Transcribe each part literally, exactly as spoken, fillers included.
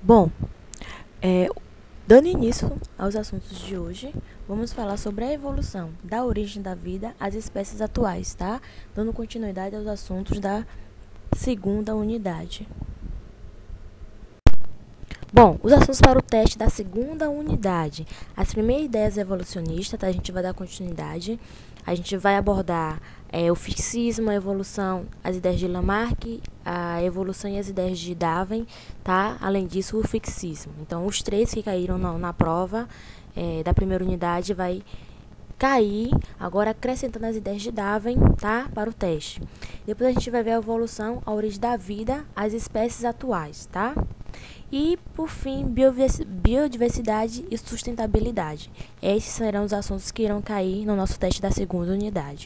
Bom, é, dando início aos assuntos de hoje, vamos falar sobre a evolução da origem da vida às espécies atuais, tá? Dando continuidade aos assuntos da segunda unidade. Bom, os assuntos para o teste da segunda unidade. As primeiras ideias evolucionistas, tá? A gente vai dar continuidade. A gente vai abordar é, o fixismo, a evolução, as ideias de Lamarck, a evolução e as ideias de Darwin, tá? Além disso, o fixismo. Então, os três que caíram na, na prova é, da primeira unidade vai cair, agora acrescentando as ideias de Darwin, tá? Para o teste. Depois a gente vai ver a evolução, a origem da vida, as espécies atuais, tá? E, por fim, biodiversidade e sustentabilidade. Esses serão os assuntos que irão cair no nosso teste da segunda unidade.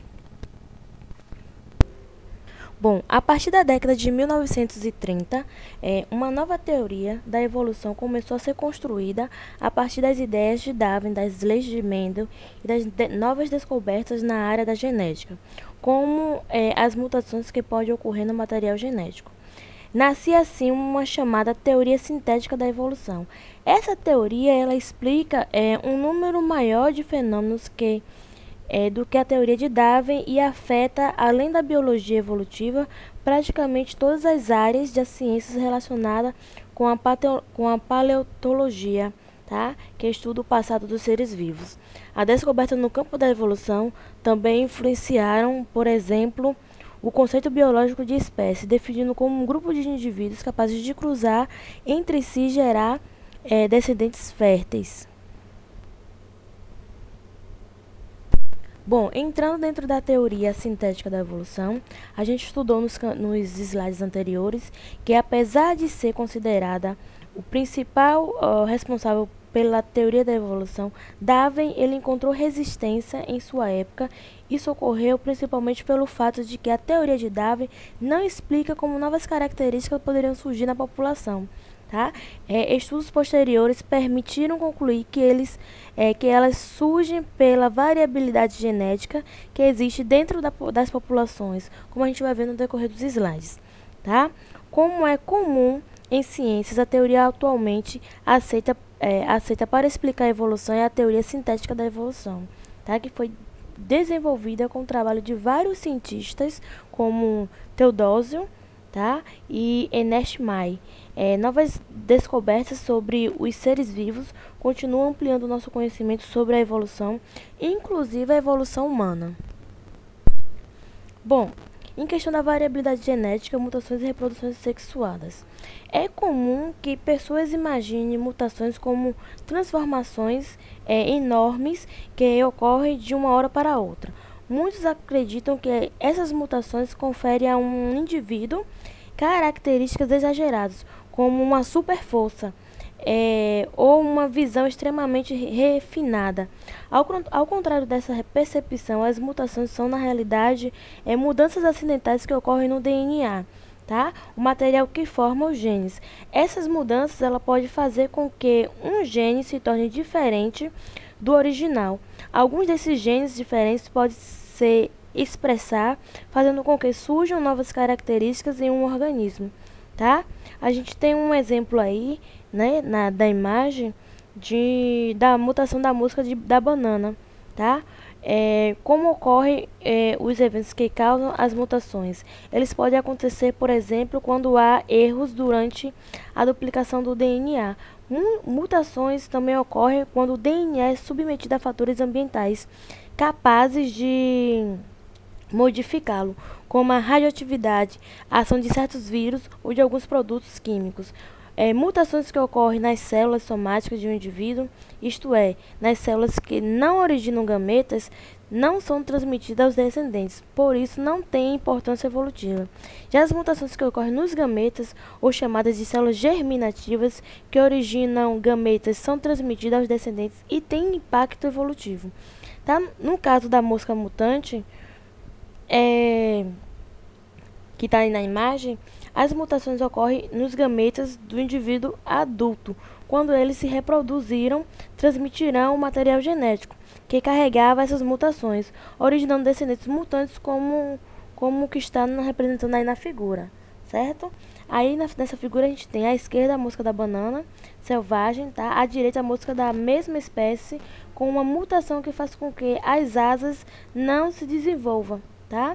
Bom, a partir da década de mil novecentos e trinta, é, uma nova teoria da evolução começou a ser construída a partir das ideias de Darwin, das leis de Mendel e das de novas descobertas na área da genética, como é, as mutações que podem ocorrer no material genético. Nascia assim uma chamada teoria sintética da evolução. Essa teoria ela explica é, um número maior de fenômenos que, é, do que a teoria de Darwin e afeta, além da biologia evolutiva, praticamente todas as áreas das ciências relacionadas com a, pateo, com a paleontologia, tá? Que estuda o passado dos seres vivos. A descoberta no campo da evolução também influenciaram, por exemplo, o conceito biológico de espécie, definindo como um grupo de indivíduos capazes de cruzar entre si e gerar é, descendentes férteis. Bom, entrando dentro da teoria sintética da evolução, a gente estudou nos, nos slides anteriores que, apesar de ser considerada o principal uh, responsável pela teoria da evolução, Darwin ele encontrou resistência em sua época. Isso ocorreu principalmente pelo fato de que a teoria de Darwin não explica como novas características poderiam surgir na população. Tá? É, estudos posteriores permitiram concluir que, eles, é, que elas surgem pela variabilidade genética que existe dentro da, das populações, como a gente vai ver no decorrer dos slides. Tá? Como é comum em ciências, a teoria atualmente aceita, é, aceita para explicar a evolução é a teoria sintética da evolução, tá? Que foi desenvolvida com o trabalho de vários cientistas, como Theodosio, tá? E Ernest Mayr. É, novas descobertas sobre os seres vivos continuam ampliando o nosso conhecimento sobre a evolução, inclusive a evolução humana. Bom, em questão da variabilidade genética, mutações e reproduções sexuadas. É comum que pessoas imaginem mutações como transformações é, enormes que ocorrem de uma hora para outra. Muitos acreditam que essas mutações conferem a um indivíduo características exageradas, como uma super força, é, ou uma visão extremamente refinada. Ao, ao contrário dessa percepção, as mutações são, na realidade, é, mudanças acidentais que ocorrem no D N A, tá? O material que forma os genes. Essas mudanças ela pode fazer com que um gene se torne diferente do original. Alguns desses genes diferentes podem se expressar, fazendo com que surjam novas características em um organismo, tá? A gente tem um exemplo aí, né, na, da imagem de, da mutação da mosca de, da banana, tá? É, como ocorrem é, os eventos que causam as mutações? Eles podem acontecer, por exemplo, quando há erros durante a duplicação do D N A. Mutações também ocorrem quando o D N A é submetido a fatores ambientais capazes de modificá-lo, como a radioatividade, a ação de certos vírus ou de alguns produtos químicos. É, mutações que ocorrem nas células somáticas de um indivíduo, isto é, nas células que não originam gametas, não são transmitidas aos descendentes, por isso não têm importância evolutiva. Já as mutações que ocorrem nos gametas, ou chamadas de células germinativas, que originam gametas, são transmitidas aos descendentes e têm impacto evolutivo. Tá? No caso da mosca mutante, É, que está aí na imagem, as mutações ocorrem nos gametas do indivíduo adulto. Quando eles se reproduziram, transmitirão o material genético que carregava essas mutações, originando descendentes mutantes como, como o que está representando aí na figura, certo? Aí na, nessa figura a gente tem à esquerda a mosca da banana selvagem, tá? À direita a mosca da mesma espécie com uma mutação que faz com que as asas não se desenvolvam, tá?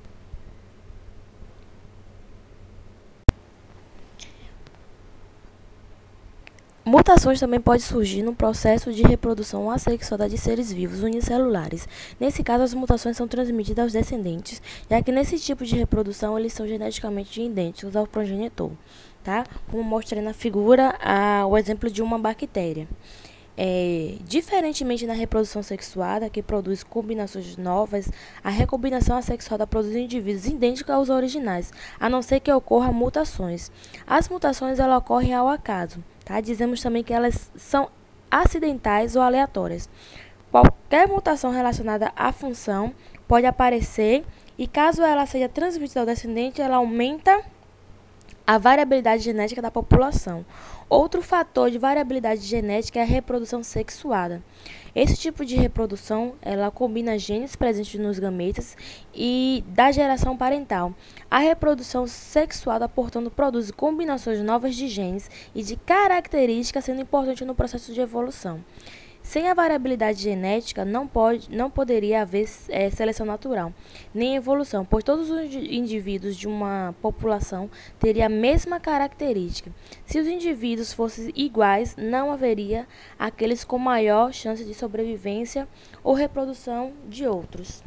Mutações também podem surgir no processo de reprodução assexuada de seres vivos unicelulares. Nesse caso, as mutações são transmitidas aos descendentes, já que nesse tipo de reprodução eles são geneticamente idênticos ao progenitor, tá? Como mostrei na figura, a, o exemplo de uma bactéria. É, diferentemente na reprodução sexuada, que produz combinações novas, a recombinação assexuada produz indivíduos idênticos aos originais, a não ser que ocorram mutações. As mutações elas ocorrem ao acaso, tá? Dizemos também que elas são acidentais ou aleatórias. Qualquer mutação relacionada à função pode aparecer e, caso ela seja transmitida ao descendente, ela aumenta a variabilidade genética da população. Outro fator de variabilidade genética é a reprodução sexuada. Esse tipo de reprodução, ela combina genes presentes nos gametas e da geração parental. A reprodução sexuada, portanto, produz combinações novas de genes e de características, sendo importante no processo de evolução. Sem a variabilidade genética, não, pode, não poderia haver é, seleção natural, nem evolução, pois todos os indivíduos de uma população teriam a mesma característica. Se os indivíduos fossem iguais, não haveria aqueles com maior chance de sobrevivência ou reprodução de outros.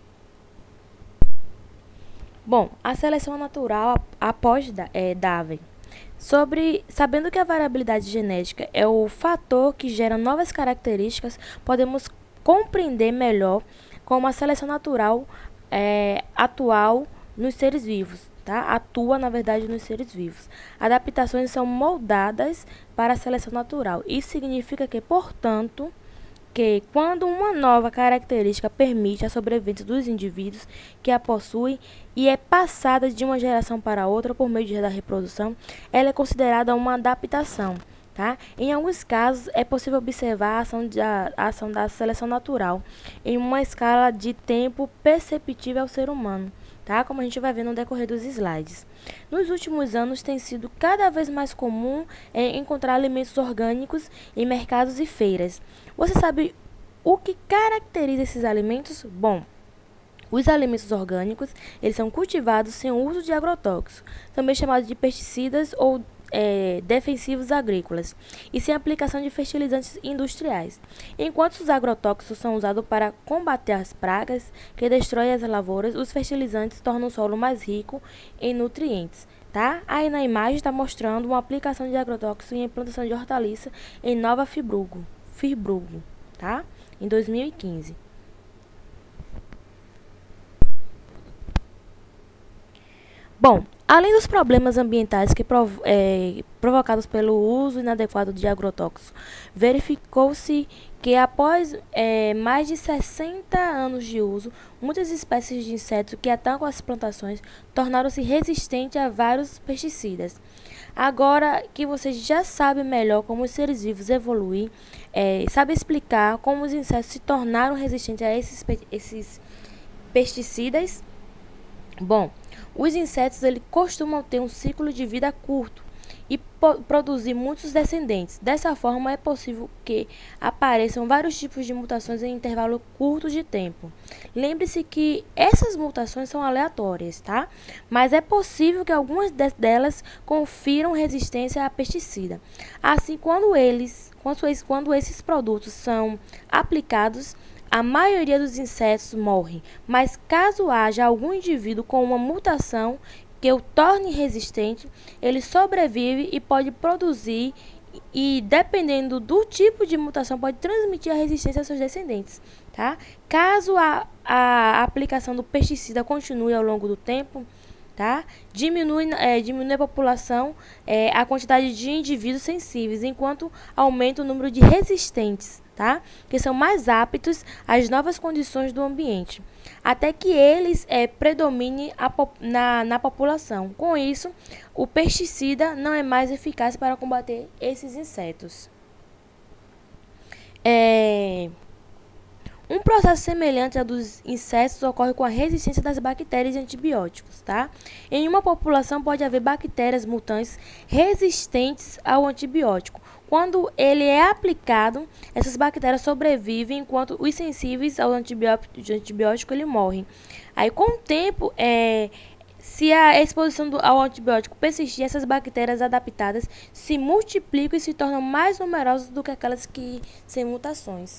Bom, a seleção natural após é, Darwin. Sobre, sabendo que a variabilidade genética é o fator que gera novas características, podemos compreender melhor como a seleção natural é, atual nos seres vivos, tá? Atua, na verdade, nos seres vivos. Adaptações são moldadas para a seleção natural. Isso significa que, portanto, que quando uma nova característica permite a sobrevivência dos indivíduos que a possuem e é passada de uma geração para outra por meio da reprodução, ela é considerada uma adaptação, tá? Em alguns casos, é possível observar a ação, de, a, a ação da seleção natural em uma escala de tempo perceptível ao ser humano, tá? Como a gente vai ver no decorrer dos slides. Nos últimos anos, tem sido cada vez mais comum é, encontrar alimentos orgânicos em mercados e feiras. Você sabe o que caracteriza esses alimentos? Bom, os alimentos orgânicos, eles são cultivados sem o uso de agrotóxicos, também chamados de pesticidas ou é, defensivos agrícolas, e sem aplicação de fertilizantes industriais. Enquanto os agrotóxicos são usados para combater as pragas que destroem as lavouras, os fertilizantes tornam o solo mais rico em nutrientes. Tá? Aí na imagem está mostrando uma aplicação de agrotóxicos em plantação de hortaliça em Nova Friburgo, Friburgo, tá? Em dois mil e quinze. Bom, além dos problemas ambientais que prov é, provocados pelo uso inadequado de agrotóxicos, verificou-se que após é, mais de sessenta anos de uso, muitas espécies de insetos que atacam as plantações tornaram-se resistentes a vários pesticidas. Agora que você já sabe melhor como os seres vivos evoluem, é, sabe explicar como os insetos se tornaram resistentes a esses, pe esses pesticidas? Bom, os insetos ele costumam ter um ciclo de vida curto e produzir muitos descendentes. Dessa forma, é possível que apareçam vários tipos de mutações em intervalo curto de tempo. Lembre-se que essas mutações são aleatórias, tá? Mas é possível que algumas delas confiram resistência a pesticida. Assim, quando eles, quando esses produtos são aplicados, a maioria dos insetos morre, mas caso haja algum indivíduo com uma mutação que o torne resistente, ele sobrevive e pode produzir e, dependendo do tipo de mutação, pode transmitir a resistência aos seus descendentes, tá? Caso a, a aplicação do pesticida continue ao longo do tempo, tá? Diminui, é, diminui a população, é, a quantidade de indivíduos sensíveis, enquanto aumenta o número de resistentes, tá? Que são mais aptos às novas condições do ambiente, até que eles é, predominem a, na, na população. Com isso, o pesticida não é mais eficaz para combater esses insetos. É... Um processo semelhante ao dos insetos ocorre com a resistência das bactérias e antibióticos, tá? Em uma população pode haver bactérias mutantes resistentes ao antibiótico. Quando ele é aplicado, essas bactérias sobrevivem, enquanto os sensíveis ao antibiótico, antibiótico ele morrem. Aí, com o tempo, é, se a exposição do, ao antibiótico persistir, essas bactérias adaptadas se multiplicam e se tornam mais numerosas do que aquelas que sem mutações.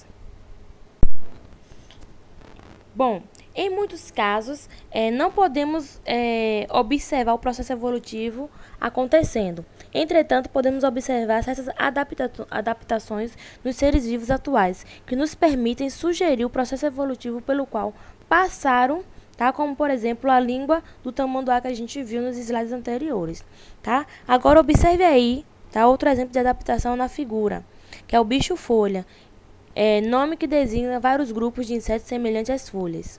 Bom, em muitos casos, é, não podemos é, observar o processo evolutivo acontecendo. Entretanto, podemos observar certas adapta adaptações nos seres vivos atuais, que nos permitem sugerir o processo evolutivo pelo qual passaram, tá? Como, por exemplo, a língua do tamanduá que a gente viu nos slides anteriores. Tá? Agora, observe aí, tá? Outro exemplo de adaptação na figura, que é o bicho-folha. É, nome que designa vários grupos de insetos semelhantes às folhas.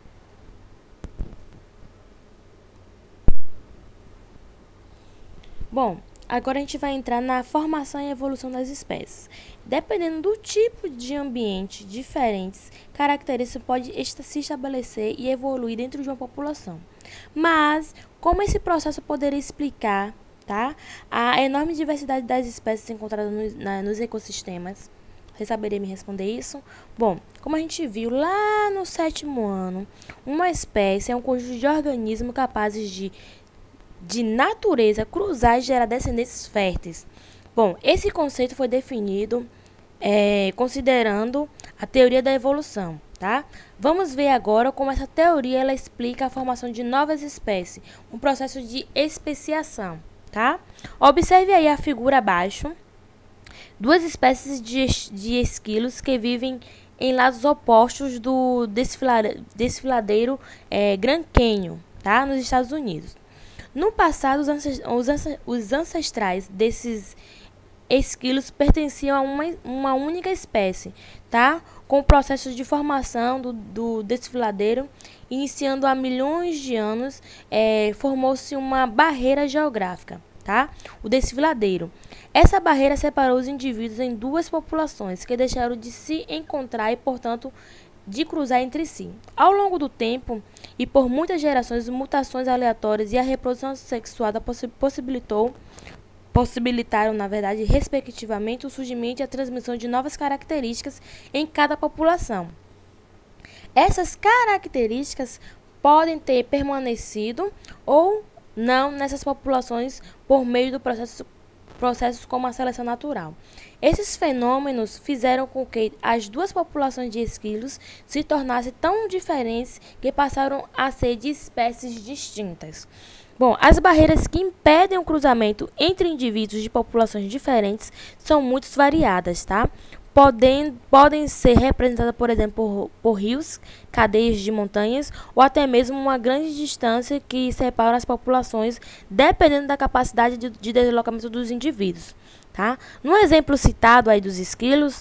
Bom, agora a gente vai entrar na formação e evolução das espécies. Dependendo do tipo de ambiente diferentes, características podem se estabelecer e evoluir dentro de uma população. Mas, como esse processo poderia explicar, tá, a enorme diversidade das espécies encontradas no, na, nos ecossistemas? Você saberia me responder isso? Bom, como a gente viu lá no sétimo ano, uma espécie é um conjunto de organismos capazes de, de natureza cruzar e gerar descendentes férteis. Bom, esse conceito foi definido é, considerando a teoria da evolução, tá? Vamos ver agora como essa teoria ela explica a formação de novas espécies, um processo de especiação, tá? Observe aí a figura abaixo. Duas espécies de, de esquilos que vivem em lados opostos do desfilade, desfiladeiro é, Grand Canyon, tá? Nos Estados Unidos. No passado, os, ancest os ancestrais desses esquilos pertenciam a uma, uma única espécie, tá? Com o processo de formação do, do desfiladeiro, iniciando há milhões de anos, é, formou-se uma barreira geográfica. Tá? O desfiladeiro. Essa barreira separou os indivíduos em duas populações que deixaram de se encontrar e, portanto, de cruzar entre si. Ao longo do tempo e por muitas gerações, mutações aleatórias e a reprodução sexuada possibilitou, possibilitaram, na verdade, respectivamente, o surgimento e a transmissão de novas características em cada população. Essas características podem ter permanecido ou não nessas populações por meio do processo, processos como a seleção natural. Esses fenômenos fizeram com que as duas populações de esquilos se tornassem tão diferentes que passaram a ser de espécies distintas. Bom, as barreiras que impedem o cruzamento entre indivíduos de populações diferentes são muito variadas, tá? Podem, podem ser representadas, por exemplo, por, por rios, cadeias de montanhas ou até mesmo uma grande distância que separa as populações, dependendo da capacidade de, de deslocamento dos indivíduos. Tá? No exemplo citado aí dos esquilos,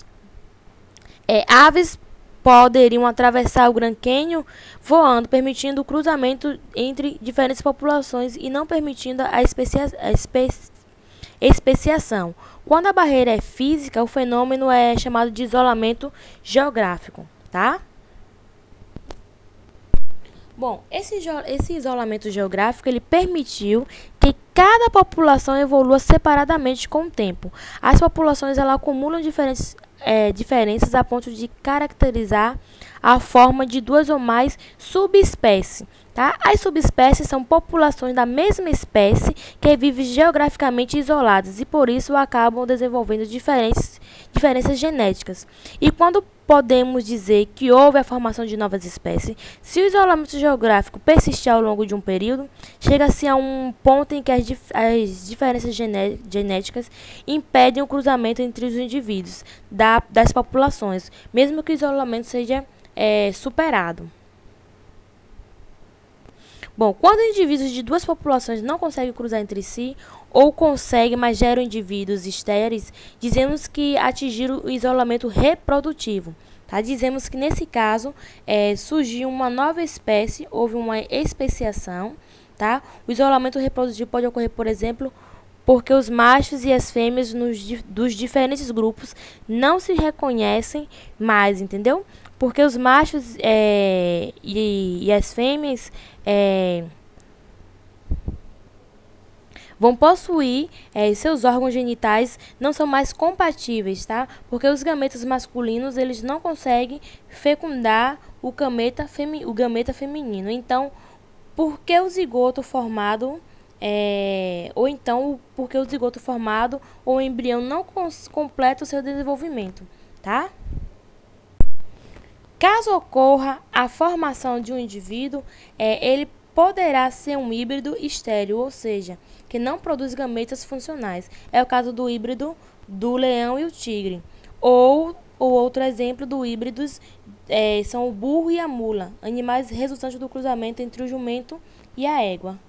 é, aves poderiam atravessar o Grand Canyon voando, permitindo o cruzamento entre diferentes populações e não permitindo a, especia, a espe, especiação. Quando a barreira é física, o fenômeno é chamado de isolamento geográfico, tá? Bom, esse, esse isolamento geográfico ele permitiu que cada população evolua separadamente com o tempo. As populações elas acumulam diferentes, é, diferenças a ponto de caracterizar a forma de duas ou mais subespécies. Tá? As subespécies são populações da mesma espécie que vivem geograficamente isoladas e por isso acabam desenvolvendo diferentes, diferenças genéticas. E quando podemos dizer que houve a formação de novas espécies, se o isolamento geográfico persistir ao longo de um período, chega-se a um ponto em que as, dif as diferenças gené genéticas impedem o cruzamento entre os indivíduos da, das populações, mesmo que o isolamento seja é, superado. Bom, quando indivíduos de duas populações não conseguem cruzar entre si, ou conseguem, mas geram indivíduos estéreis, dizemos que atingiram o isolamento reprodutivo. Tá? Dizemos que nesse caso é, surgiu uma nova espécie, houve uma especiação. Tá? O isolamento reprodutivo pode ocorrer, por exemplo, porque os machos e as fêmeas nos, dos diferentes grupos não se reconhecem mais, entendeu? porque os machos é, e, e as fêmeas é, vão possuir é, seus órgãos genitais não são mais compatíveis, tá? Porque os gametas masculinos eles não conseguem fecundar o gameta, femi o gameta feminino. Então, por que o zigoto formado é, ou então porque o zigoto formado ou o embrião não completa o seu desenvolvimento, tá? Caso ocorra a formação de um indivíduo, é, ele poderá ser um híbrido estéril, ou seja, que não produz gametas funcionais. É o caso do híbrido do leão e o tigre. Ou o outro exemplo do híbridos é, são o burro e a mula, animais resultantes do cruzamento entre o jumento e a égua.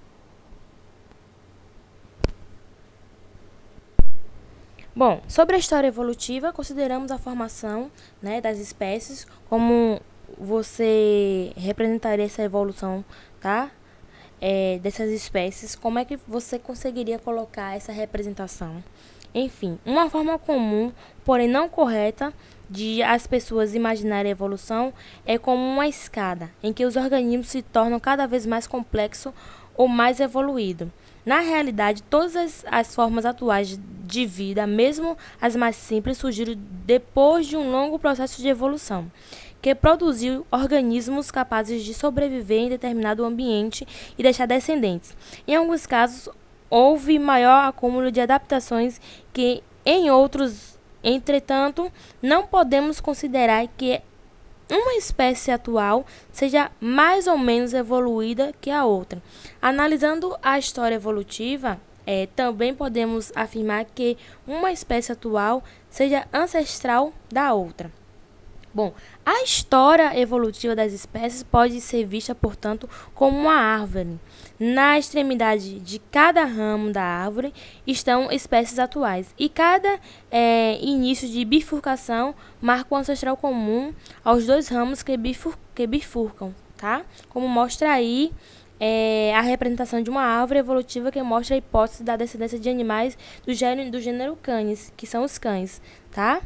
Bom, sobre a história evolutiva, consideramos a formação, né, das espécies, como você representaria essa evolução, tá? É, dessas espécies, como é que você conseguiria colocar essa representação? Enfim, uma forma comum, porém não correta, de as pessoas imaginarem a evolução é como uma escada, em que os organismos se tornam cada vez mais complexos ou mais evoluídos. Na realidade, todas as, as formas atuais de vida, mesmo as mais simples, surgiram depois de um longo processo de evolução, que produziu organismos capazes de sobreviver em determinado ambiente e deixar descendentes. Em alguns casos, houve maior acúmulo de adaptações que em outros. Entretanto, não podemos considerar que uma espécie atual seja mais ou menos evoluída que a outra. Analisando a história evolutiva, é, também podemos afirmar que uma espécie atual seja ancestral da outra. Bom, a história evolutiva das espécies pode ser vista, portanto, como uma árvore. Na extremidade de cada ramo da árvore estão espécies atuais, e cada é, início de bifurcação marca o ancestral comum aos dois ramos que, bifur que bifurcam, tá? Como mostra aí é, a representação de uma árvore evolutiva que mostra a hipótese da descendência de animais do gênero, do gênero Canis, que são os cães, tá?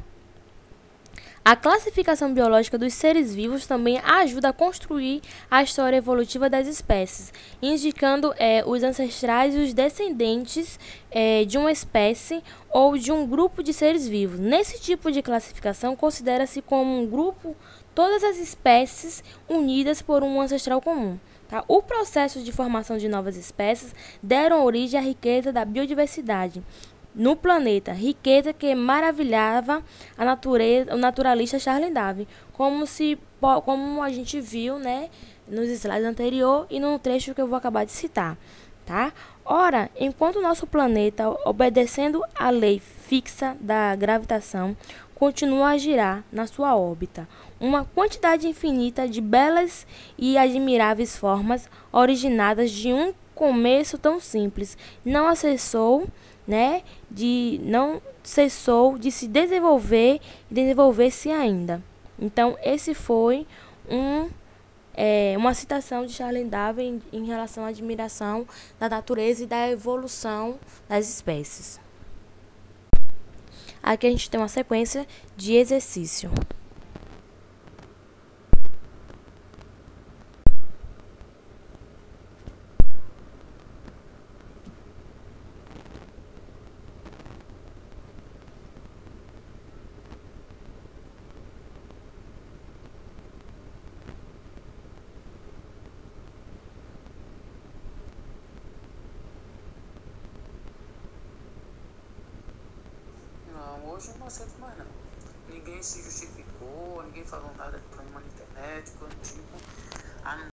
A classificação biológica dos seres vivos também ajuda a construir a história evolutiva das espécies, indicando é, os ancestrais e os descendentes é, de uma espécie ou de um grupo de seres vivos. Nesse tipo de classificação, considera-se como um grupo todas as espécies unidas por um ancestral comum. Tá? O processo de formação de novas espécies deram origem à riqueza da biodiversidade no planeta, riqueza que maravilhava a natureza, o naturalista Charles Darwin, como se como a gente viu, né, nos slides anterior e no trecho que eu vou acabar de citar, tá? Ora, enquanto o nosso planeta, obedecendo à lei fixa da gravitação, continua a girar na sua órbita, uma quantidade infinita de belas e admiráveis formas originadas de um começo tão simples não acessou né, de não cessou de se desenvolver e desenvolver-se ainda. Então, esse foi um, é, uma citação de Charles Darwin em, em relação à admiração da natureza e da evolução das espécies. Aqui a gente tem uma sequência de exercício. Não, hoje eu não aceito mais não. Ninguém se justificou, ninguém falou nada para a humanidade.